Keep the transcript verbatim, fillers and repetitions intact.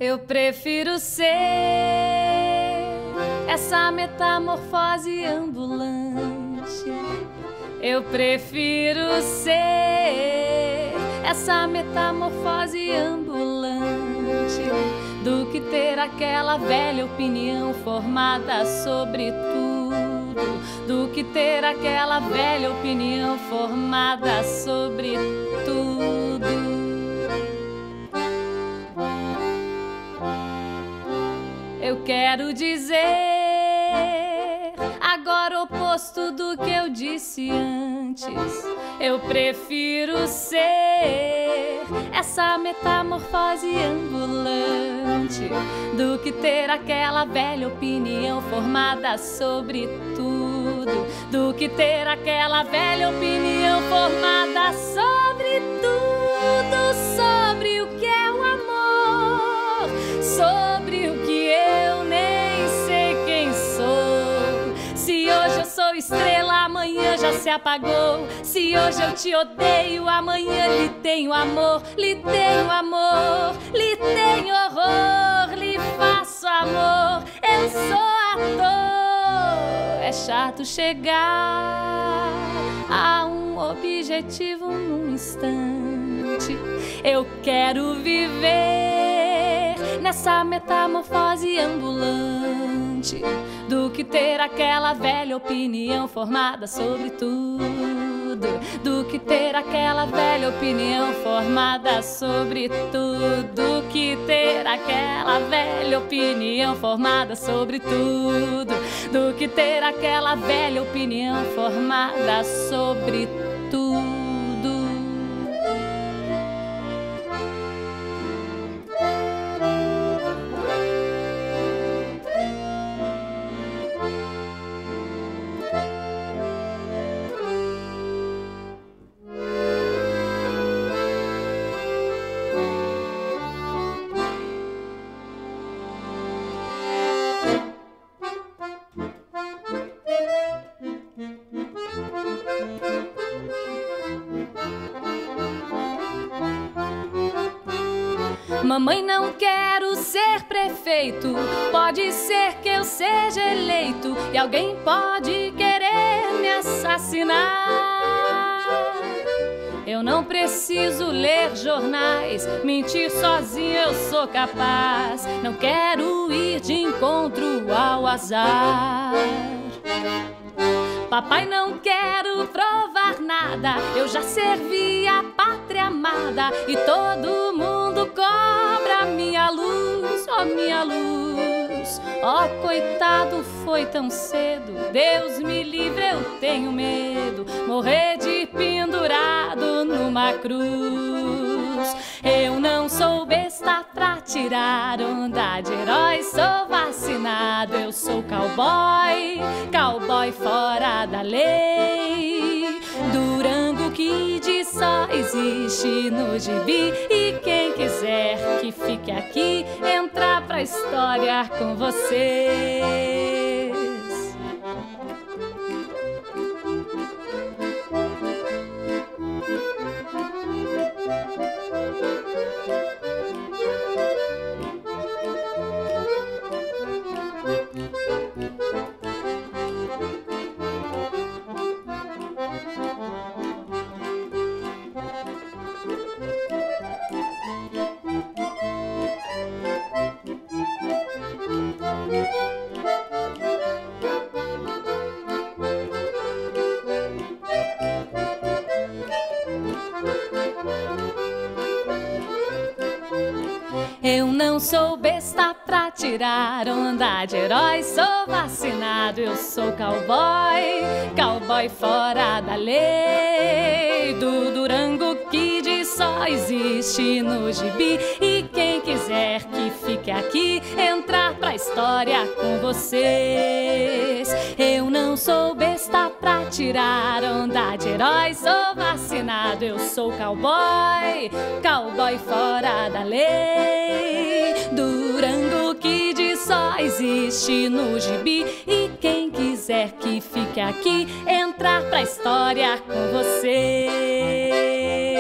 Eu prefiro ser essa metamorfose ambulante. Eu prefiro ser essa metamorfose ambulante do que ter aquela velha opinião formada sobre tudo, do que ter aquela velha opinião formada sobre tudo. Eu quero dizer agora o oposto do que eu disse antes. Eu prefiro ser essa metamorfose ambulante do que ter aquela velha opinião formada sobre tudo, do que ter aquela velha opinião formada sobre tudo, sobre o que é o amor, sobre o que eu nem sei quem sou. Se hoje eu sou estrela, amanhã já se apagou. Se hoje eu te odeio, amanhã lhe tenho amor, lhe tenho amor, lhe tenho horror, lhe faço amor. Eu sou ator. É chato chegar a um objetivo num instante. Eu quero viver nessa metamorfose ambulante do que ter aquela velha opinião formada sobre tudo, do que ter aquela velha opinião formada sobre tudo, do que ter aquela velha opinião formada sobre tudo, do que ter aquela velha opinião formada sobre tudo. Mamãe, não quero ser prefeito. Pode ser que eu seja eleito e alguém pode querer me assassinar. Eu não preciso ler jornais, mentir sozinho eu sou capaz. Não quero ir de encontro ao azar. Papai, não quero provar nada, eu já servi a pátria amada e todo mundo cobra minha luz, ó minha luz. Ó, coitado, foi tão cedo, Deus me livre, eu tenho medo, morrer de pendurado numa cruz. Eu não sou besta pra tirar onda de herói, sou vacinado, eu sou cowboy, cowboy fora da lei. Durango Kid só existe no gibi e quem quiser que fique aqui, entrar pra história com vocês. Eu não sou besta pra tirar onda de herói, sou vacinado, eu sou cowboy, cowboy fora da lei. Do Durango Kid só existe no gibi e quem quiser que fique aqui, entrar pra história com vocês. Eu não sou besta pra tirar onda de herói, sou vacinado, eu sou cowboy, cowboy fora da lei. Durango Kid só existe no gibi e quem quiser que fique aqui, entrar pra história com você.